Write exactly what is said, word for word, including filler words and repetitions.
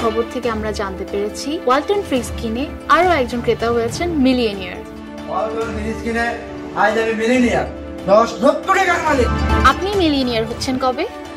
খবর থেকে আমরা জানতে পেরেছি ওয়ালটন ফ্রিজ কিনে আরো একজন ক্রেতা হয়েছেন মিলিয়নিয়ার। ওয়ালটন ফ্রিজ কিনে আজ আমি মিলিয়নিয়ার। দশ লক্ষ টাকার মালিক। আপনি মিলিয়নিয়ার হচ্ছেন কবে?